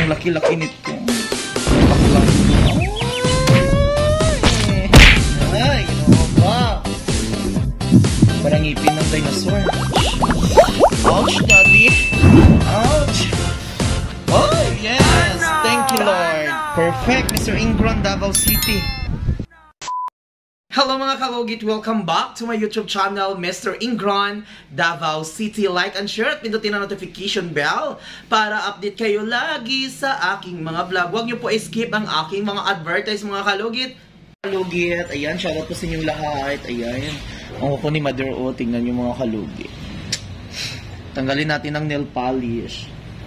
Ang laki-laki nito. Baklang. Ay, ginawa ba? Parang ngipin ng dinosaur. Ouch, daddy. Ouch. Oh, yes. Thank you, Lord. Perfect, Mr. Ingron, Davao City. Hello mga kalugit! Welcome back to my YouTube channel, Mr. Ingron, Davao City. Like and share at pindutin ang notification bell para update kayo lagi sa aking mga vlog. Huwag niyo po skip ang aking mga advertise mga kalugit. Kalugit, ayan, shoutout po sa inyong lahat. Ayan, ang kuko ni Mother O, tingnan niyo mga kalugit. Tanggalin natin ang nail polish.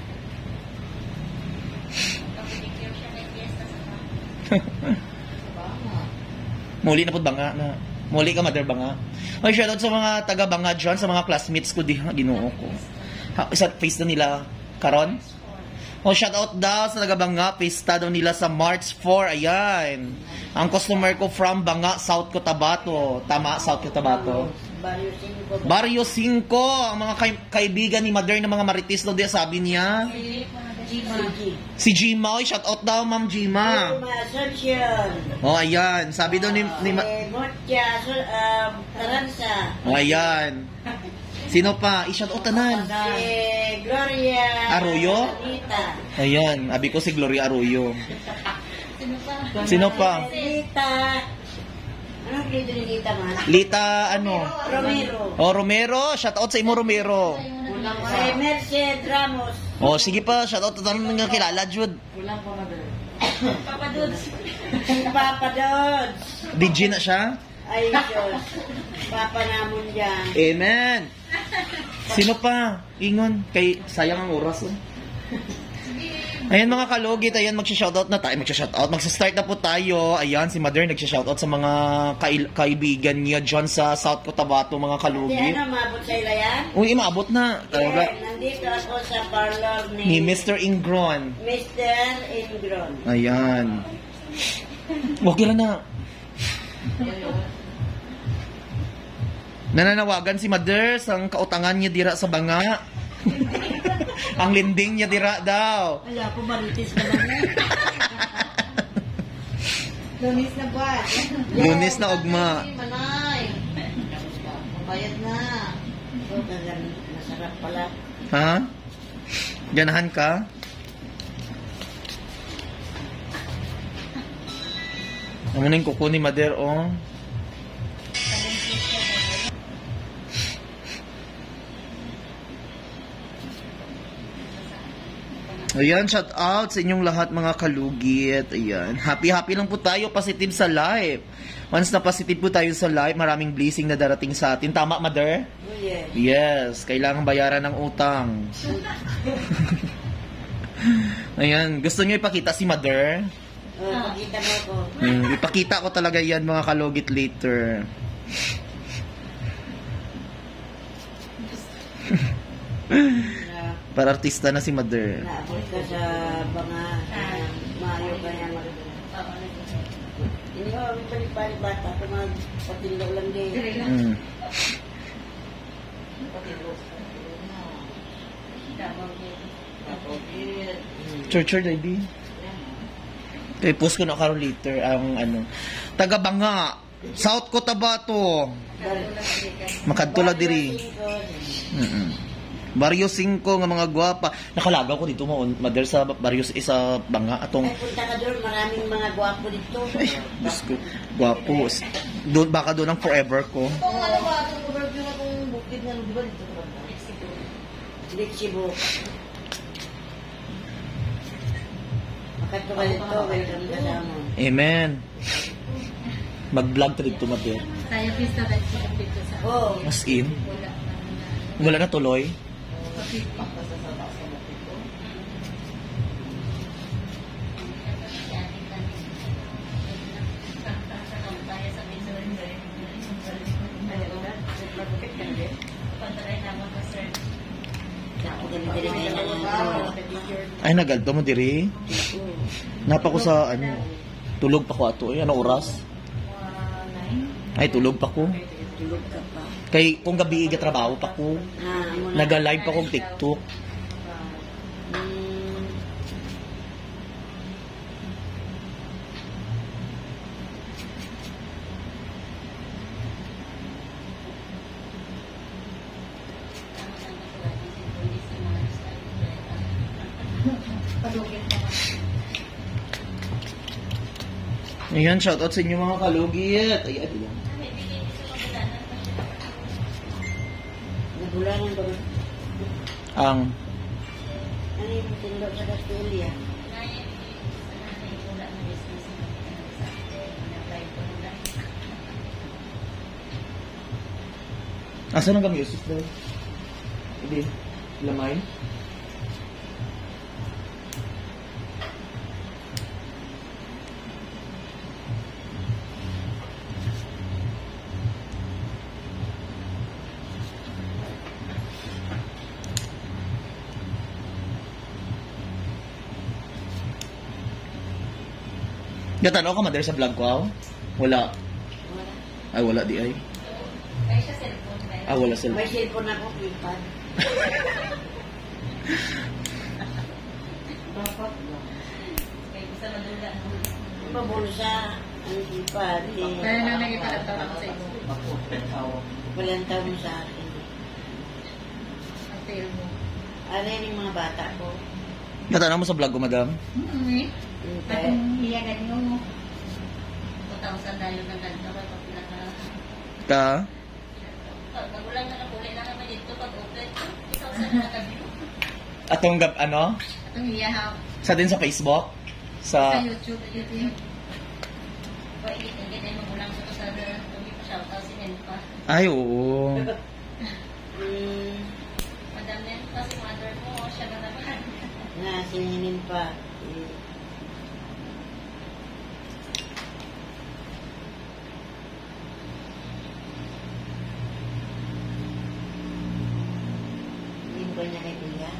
Muli na po banga na. Muli ka, Mother Banga. Okay, shoutout sa mga taga-banga dyan, sa mga classmates ko, ginoo ko. Isa face na nila, karon. O, shoutout daw sa taga-banga, face daw nila sa March 4, ayan. Ang customer ko from Banga, South Cotabato. Tama, South Cotabato. Barrio 5, ang mga kaibigan ni Mother ng mga Marites, no, sabi niya. Si Gima, oy, shout out daw, Ma'am Gima. Oh, ayan. Sabi daw ni oh, ayan. Sino pa? I-shout out tanan. Si Gloria Arroyo? Ayan, abi ko si Gloria Arroyo. Sino pa? Lita. Anong grade ni Lita man? Lita, ano? Romero. Oh, Romero. Shout out sa imo, Romero. Si Merced Ramos. Oh, sige pa. Shout out sa tanong nga kilala, Jude. Kulang po na doon. Papa Dods. Papa Dods. DJ na siya? Ay, Diyos. Papa namon dyan. Amen. Sino pa? Ingon. Kay sayang ang oras, oh. Ayan mga kalugit, ayan magsha-shoutout na tayo, magsa-start na po tayo. Ayan, si Mother nagsha-shoutout sa mga kaibigan niya dyan sa South Cotabato, mga kalugit. Hindi ano, maabot sa ila yan? Uy, maabot na. Nandito ako sa parlor Ni Mr. Ingron. Mr. Ingron. Ayan. Okay lang na. Nananawagan si Mother sa kautangan niya dira sa banga. Ang linding niya dira daw. Wala ko, maritis ka lang na. Lunis na ba? Lunis na ugma. Manay. Bayad na. So, masarap pala. Ha? Ganahan ka? Ano na yung kuko ni Mother, oh? Ayan, shout out sa inyong lahat mga kalugit. Ayan, happy lang po tayo, positive sa life. Once na positive po tayo sa life, maraming blessing na darating sa atin. Tama, Mother? Oh, yes. Yes, kailangan bayaran ng utang. Ayan, gusto nyo ipakita si Mother? Pakita mo ko. Ipakita ko talaga yan mga kalugit later. Para artista na si Mother. Naabot ka sa mga maayo ka niya hindi ko, may palipali bata ito mga patilaw lang din. Church, baby. Okay, post ko na karon later ang ano. Taga-banga, South Cotabato. Makadtula diri. Barrio 5 nga mga gwapa. Nakalagaw ko dito mo, Mother, sa Barrio isa banga atong. Ay, punta ka doon, maraming mga gwapo dito. Ay, Diyos ko. Gwapo. Doon, baka doon ang forever ko. Itong ano ba, itong overview na itong bukid na, di ba dito? Mexico. Makato ka dito, welcome ka sa mo. Amen. Mag-vlog ta dito, Mother. Tayo pista tayo sa dito sa. Oh. As in? Wala na tuloy? Ay, nagalto mo diri? Napa ko sa ano, tulog pa ko ato. Ay, ano oras? Ay, tulog pa ko. Tulog ka pa. Kay kung gabi trabaho pa ko. Naga-live pa kong TikTok. Palugin naman. Ayan, shoutout sa inyo mga kalugit. Ay, ito lang. Nagulangan ba? Ang, Ano yung tindok sa Castolia? asan ang kami usus daw? Hindi. Lamay? Gatanaw ka madali sa vlog ko, aw? Wala. Wala. Ay, wala di ay. Kaya siya cellphone. Ah, wala sila. May cellphone ako, keypad. Dapat ba? Kaya gusto madula. Mabulsa ang keypad. Kaya nang nagipalataw ako sa iyo. Walang taon sa akin. Ang tail mo. Ano yun yung mga bata ko? Gatanaw mo sa vlog ko, madam? Atong hiyagan nyo. 2,000 tayo ng ganito. Pag pinaka... Ka? Magulang na nakuli na naman dito. Pag open, 2,000 na nakabi. Atong gab, ano? Atong hiyahaw. Sa din sa Facebook? Sa Sa... YouTube. Pag ikit ay magulang sa kasada. Tuloy pa shoutout si Nenpa. Ay, oo. Madam Nenpa, si mother mo. Siya na naman. Sininin pa. Hindi mo ba niya kaibigan?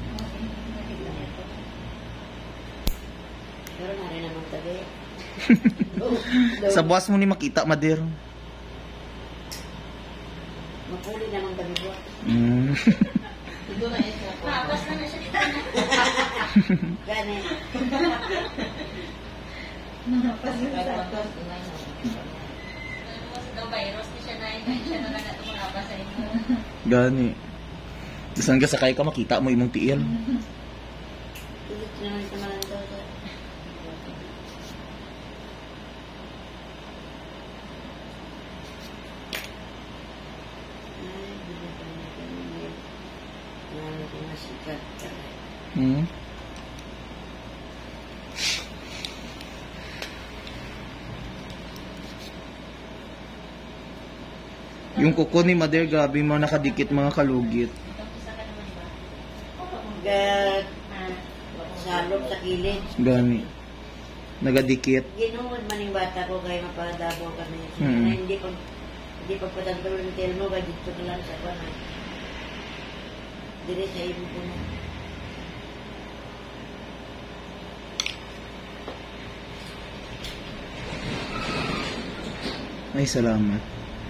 Pero na rin naman tabi. Sa buwas mo ni makita, madir. Mapuli naman tabi ko. Mm. Ito na ito. Maapas na siya dito na. Gani. Maapas na siya. Ano mo sa daw virus ni siya na yun. Siya na lang ito maapas sa inyo. Gani. Bisan ka sakay ka, makita mo imong tiil. Tulit naman ito malang daw. Ay, hindi pa niya kanina. Marami ko masikat. Hmm? Yung kuko ni Mader, grabe mga nakadikit mga kalugit. Isa ka naman ba? Gat salog sa kilid. Gani. Nagadikit. Ginuod man yung bata ko kaya mapadabo kami. Mm. Na hindi pagpatagpag ng telmo ba dito ka lang sa kwan. Dire sa ibo ko na. Ay, salamat.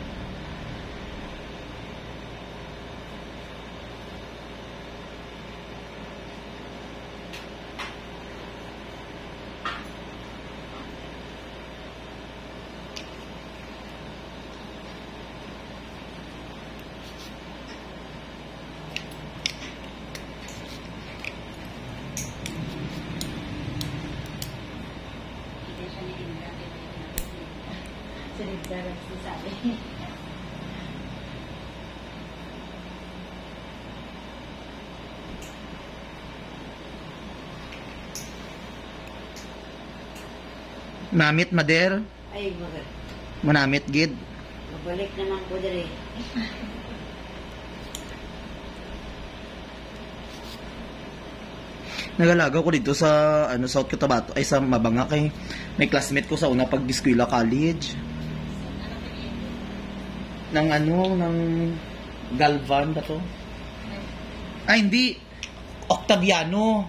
Hindi siya ni Indra. Sinigda lang siya sabi. Namit, Mader. Ay, Manamit, gid. mabalik naman ko dire. Nagalagaw ko dito sa South Cotabato, ay sa Mabanga kay may classmate ko sa una pag Eskwela College. Ng Galvan ba to? Ay, hindi. Octaviano.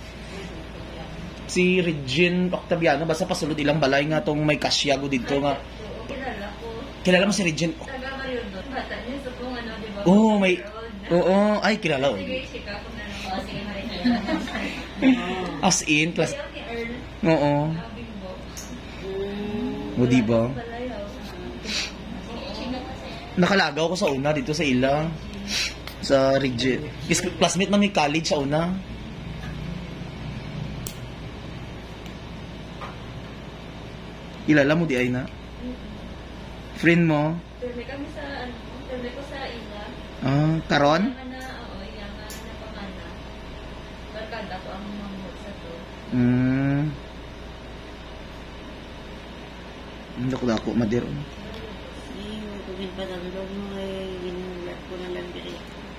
Si Regine Octaviano, basta pasulod ilang balay nga tong may kasyago dito nga. Kilala ko. Kilala mo si Regine? Taga Mariondon. Bata niya sa kung ano, di ba? Oo, may... Oo, ay, kilala. Oh. Sige, sika ko na lang. Sige, Mariondon. As in, class... Ayaw ni Earl. Oo. Bimbo. O, diba? Balayaw. Sige, kasi. Nakalagaw ko sa una dito sa ila. Sa Regine. Classmate man may college sa una. Kilala mo di ay na? Friend mo? Turme kami sa, ano, turme ko sa ila. Ah, karon? Yang na, oo, yang na pangana. Barkada ko ang mamot sa to. Dako-dako, madir. Tubig pa tandog mo ay ginulat ko na lang diri.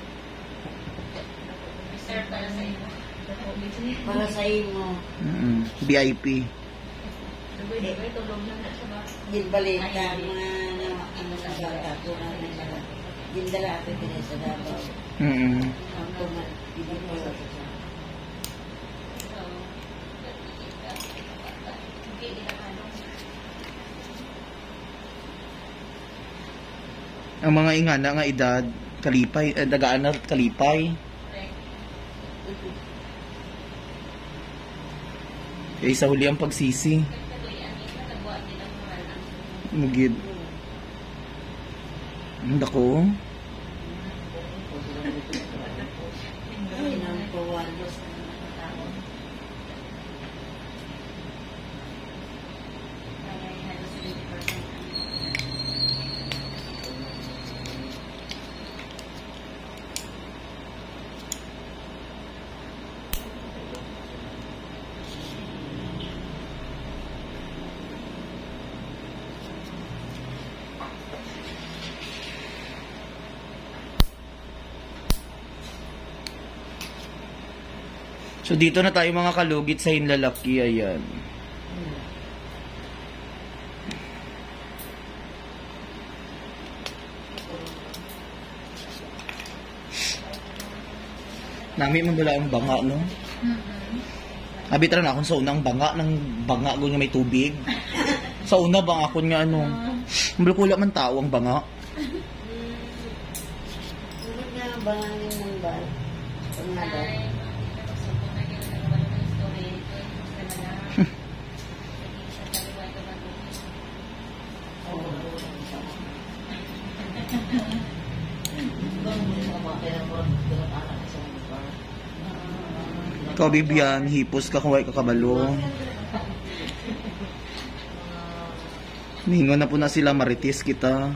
Sir, para sa ila. Para sa imo. VIP. Dugay-dugay, tulog na na siya ba? Ginbalik ka mga ano sa bata ko na nila. Gindala ako din sa Davao. Ang tumat, hindi ko sa sa. Ang mga ingana nga edad, kalipay, dagaan na kalipay. Kaya sa huli ang pagsisi. Mugid. Ang dako. Ay, nang pawalos na nakatao. So dito na tayo mga kalugit sa hinlalaki, ayan. Nami man bala ang banga, no? Abit ra na akong sa unang banga ng banga ko nga may tubig. Sa una banga ko nga ano. Mbulkula man tao ang banga. Sunod nga ang bangangin ng bal. Pangada. Ikaw, Bibian, hipos ka kung wala ka kabalo. Mingon na po na sila, maritis kita.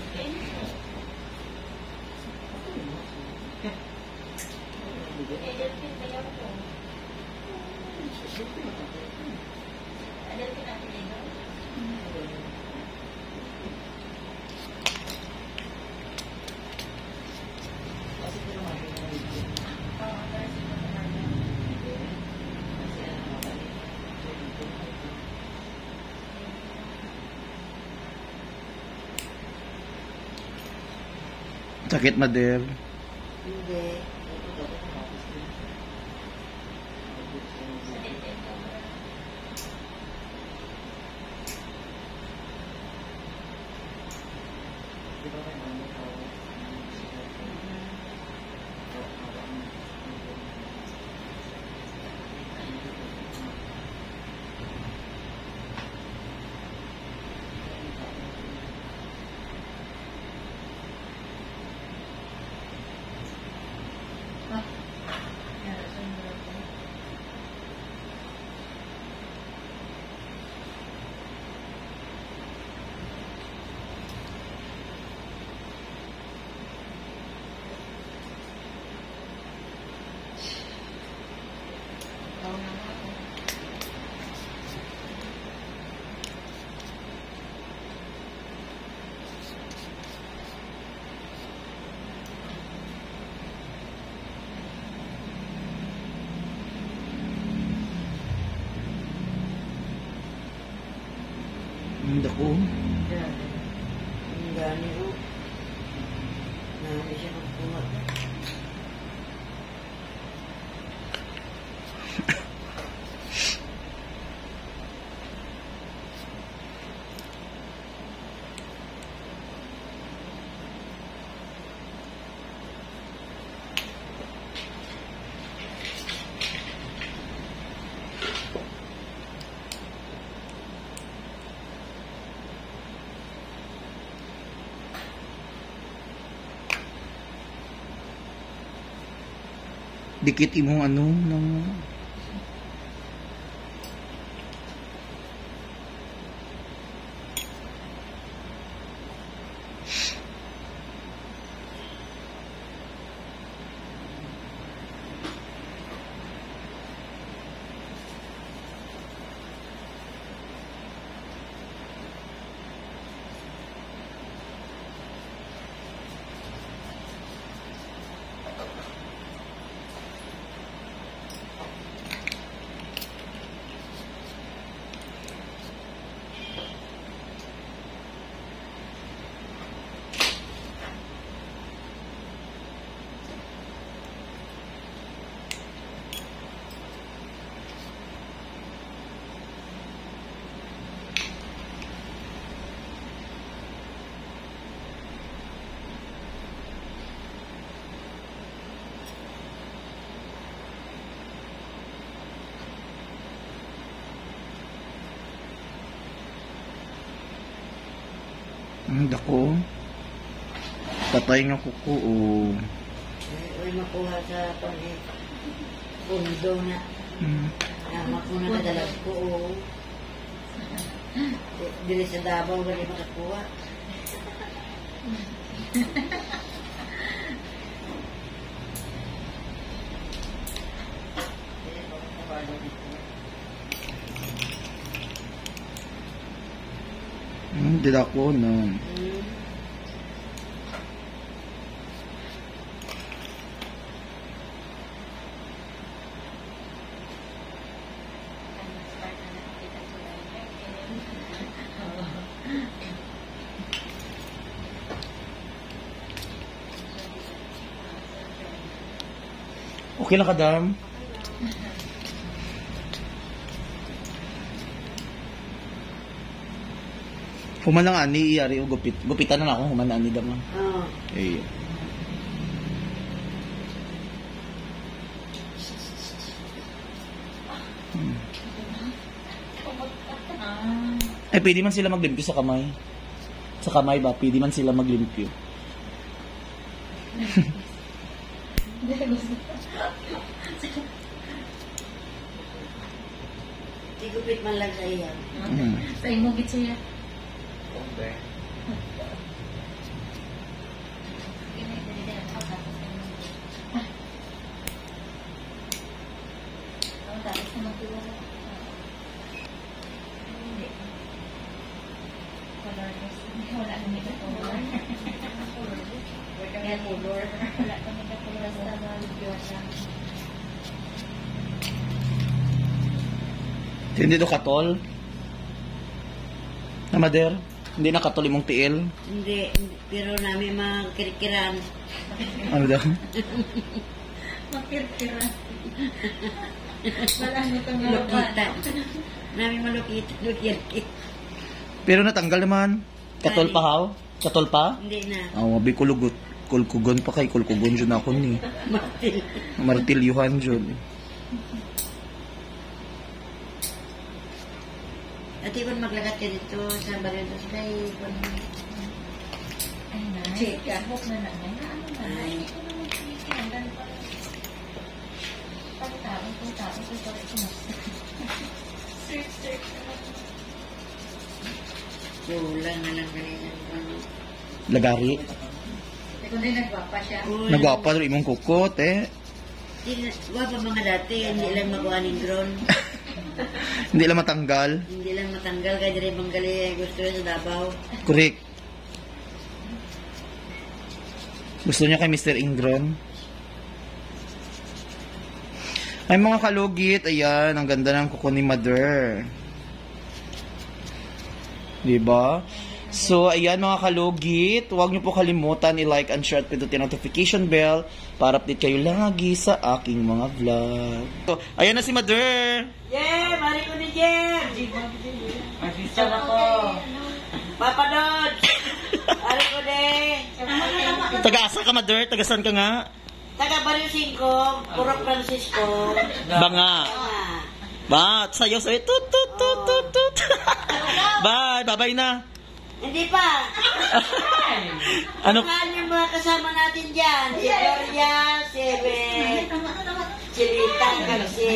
Sakit, Mader. Hindi. Hindi ko. Ang gani ko. Nami siya magkuha. Dikit imong ano ng Dako. Patay nga kuko. Oh. Uy, makuha sa pundo na. Makuha na dalag ko. Dili sa Davao, gali makakuha. Hindi ako na. Okay lang ka, Dam? Human lang ani, iyari o gupit. Gupitan na ako, human na ani, Dam. Oo. Eh. Eh, pwede man sila maglimpyo sa kamay. Sa kamay ba? Pwede man sila maglimpyo. Igupit man lang sa iya. Sa imugit siya. Wala kami katulad. Kaya tulor. Wala kami katulad sa Diyos. Hindi do katol? Na Mader? Hindi na katol imong tiil? Hindi, pero namin mga kirikiran. Ano daw? Makirkira. Wala nito nga Lukitan. Namin malukitan, lukirkit. Pero natanggal naman. Katol pa haw? Katol pa? Hindi na. Wabi kulugot. Kulkugon pa kay kulkugon dyan ako ni. Martil. Martilyuhan dyan. At ibon maglagat ka dito sa Barrios kay Ay na. Chika. Facebook na lang. Ano na? Ay. Pagtao. Search. kulang na lang kanina. Lagari. Kung din nagwapa siya. Nagwapa rin imong kukot eh. Wapa mga dati, hindi lang makuha ng drone. Hindi lang matanggal. Hindi lang matanggal, kaya dire banggali gusto niya sa Davao. Correct. Gusto niya kay Mr. Ingron. Ay mga kalugit, ayan, ang ganda ng kuko ni Mother. Diba? So, ayan mga kalugit, huwag niyo po kalimutan i-like and share at pindutin notification bell para update kayo lagi sa aking mga vlog. So, ayan na si Mother! Yeah, mari ko ni Jem! Masisya na ko. Papa Dodge! Mari ko din! Taga-asa ka, Mother? Taga-san ka nga? Taga Barrio 5, Puro Francisco. Banga. Ah. Ba, sayo sayo tut tut tut tut tut. Bye, bye na. Hindi pa. Ano? Ano yung mga kasama natin dyan? Si Gloria, si Lita, si...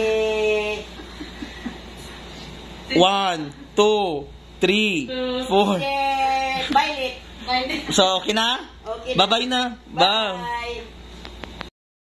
1, 2, 3, 4. Si Violet. So, okay na? Okay na. Bye-bye na. Bye. Bye.